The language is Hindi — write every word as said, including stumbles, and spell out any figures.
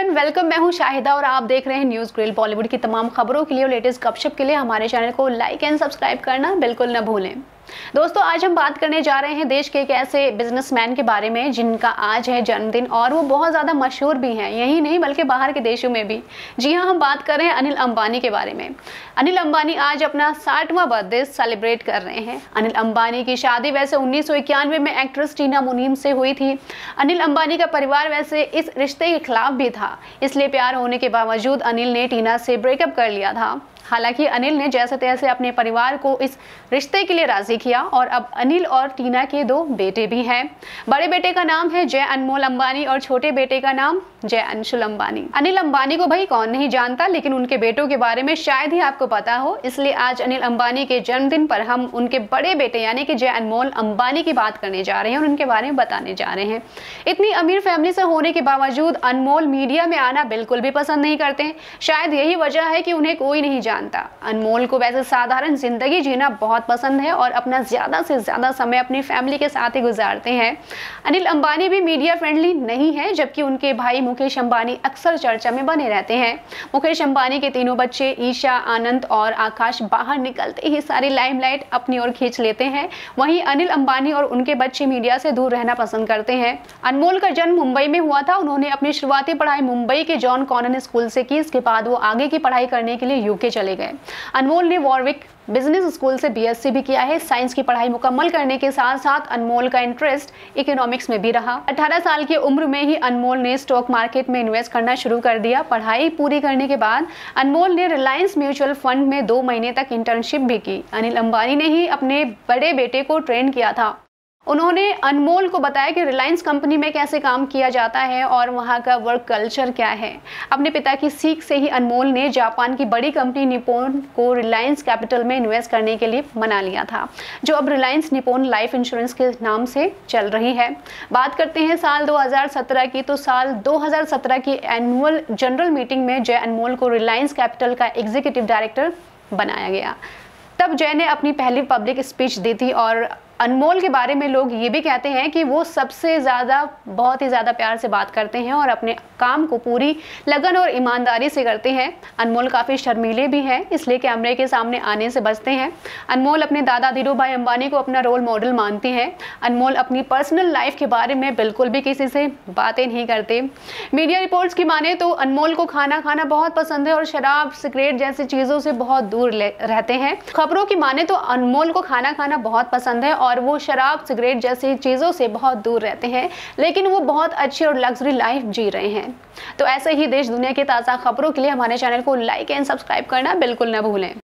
Everyone, welcome. मैं हूं शाहिदा और आप देख रहे हैं न्यूज़ ग्रिल। बॉलीवुड की तमाम खबरों के लिए और लेटेस्ट गपशप के लिए हमारे चैनल को लाइक एंड सब्सक्राइब करना बिल्कुल न भूलें। दोस्तों, आज हम बात करने जा रहे हैं देश के एक ऐसे बिजनेसमैन के बारे में जिनका आज है जन्मदिन और वो बहुत ज़्यादा मशहूर भी हैं, यही नहीं बल्कि बाहर के देशों में भी। जी हाँ, हम बात कर रहे हैं अनिल अंबानी के बारे में। अनिल अंबानी आज अपना साठवां बर्थडे सेलिब्रेट कर रहे हैं। अनिल अंबानी की शादी वैसे उन्नीस सौ इक्यानवे में एक्ट्रेस टीना मुनीम से हुई थी। अनिल अंबानी का परिवार वैसे इस रिश्ते के खिलाफ भी था, इसलिए प्यार होने के बावजूद अनिल ने टीना से ब्रेकअप कर लिया था। हालांकि अनिल ने जैसे तैसे अपने परिवार को इस रिश्ते के लिए राजी किया और अब अनिल और टीना के दो बेटे भी हैं। बड़े बेटे का नाम है जय अनमोल अंबानी और छोटे बेटे का नाम जय अंशुल अंबानी। अनिल अंबानी को भाई कौन नहीं जानता, लेकिन उनके बेटों के बारे में शायद ही आपको पता हो, इसलिए आज अनिल अंबानी के जन्मदिन पर हम उनके बड़े बेटे यानी कि जय अनमोल अंबानी की बात करने जा रहे हैं और उनके बारे में बताने जा रहे हैं। इतनी अमीर फैमिली से होने के बावजूद अनमोल मीडिया में आना बिल्कुल भी पसंद नहीं करते। शायद यही वजह है कि उन्हें कोई नहीं जानता। अनमोल को वैसे साधारण जिंदगी जीना बहुत पसंद है और अपना ज्यादा से ज्यादा समय अपनी फैमिली के साथ ही गुजारते हैं। अनिल अंबानी भी मीडिया फ्रेंडली नहीं है, जबकि उनके भाई मुकेश अंबानी अक्सर चर्चा में बने रहते हैं। मुकेश अंबानी के तीनों बच्चे ईशा, आनंद और आकाश बाहर निकलते ही सारी लाइमलाइट अपनी ओर खींच लेते हैं। वहीं अनिल अंबानी और उनके बच्चे मीडिया से दूर रहना पसंद करते हैं। अनमोल का जन्म मुंबई में हुआ था। उन्होंने अपनी शुरुआती पढ़ाई मुंबई के जॉन कॉनन स्कूल से की। इसके बाद वो आगे की पढ़ाई करने के लिए यूके चले गए। अनमोल ने वॉरविक बिजनेस स्कूल से बीएससी भी किया है। साइंस की पढ़ाई मुकम्मल करने के साथ साथ अनमोल का इंटरेस्ट इकोनॉमिक्स में भी रहा। अठारह साल की उम्र में ही अनमोल ने स्टॉक मार्केट में इन्वेस्ट करना शुरू कर दिया। पढ़ाई पूरी करने के बाद अनमोल ने रिलायंस म्यूचुअल फंड में दो महीने तक इंटर्नशिप भी की। अनिल अंबानी ने ही अपने बड़े बेटे को ट्रेन किया था। उन्होंने अनमोल को बताया कि रिलायंस कंपनी में कैसे काम किया जाता है और वहाँ का वर्क कल्चर क्या है। अपने पिता की सीख से ही अनमोल ने जापान की बड़ी कंपनी निप्पॉन को रिलायंस कैपिटल में इन्वेस्ट करने के लिए मना लिया था, जो अब रिलायंस निप्पॉन लाइफ इंश्योरेंस के नाम से चल रही है। बात करते हैं साल दो हज़ार सत्रह की, तो साल दो हज़ार सत्रह की एनुअल जनरल मीटिंग में जय अनमोल को रिलायंस कैपिटल का एग्जीक्यूटिव डायरेक्टर बनाया गया। तब जय ने अपनी पहली पब्लिक स्पीच दी थी और अनमोल के बारे में लोग ये भी कहते हैं कि वो सबसे ज़्यादा बहुत ही ज़्यादा प्यार से बात करते हैं और अपने काम को पूरी लगन और ईमानदारी से करते हैं। अनमोल काफ़ी शर्मीले भी हैं, इसलिए कैमरे के सामने आने से बचते हैं। अनमोल अपने दादा धीरू भाई अंबानी को अपना रोल मॉडल मानती हैं। अनमोल अपनी पर्सनल लाइफ के बारे में बिल्कुल भी किसी से बातें नहीं करते। मीडिया रिपोर्ट्स की माने तो अनमोल को खाना खाना बहुत पसंद है और शराब, सिगरेट जैसी चीज़ों से बहुत दूर रहते हैं। खबरों की माने तो अनमोल को खाना खाना बहुत पसंद है और वो शराब, सिगरेट जैसी चीज़ों से बहुत दूर रहते हैं, लेकिन वो बहुत अच्छी और लग्जरी लाइफ जी रहे हैं। तो ऐसे ही देश दुनिया की ताज़ा खबरों के लिए हमारे चैनल को लाइक एंड सब्सक्राइब करना बिल्कुल न भूलें।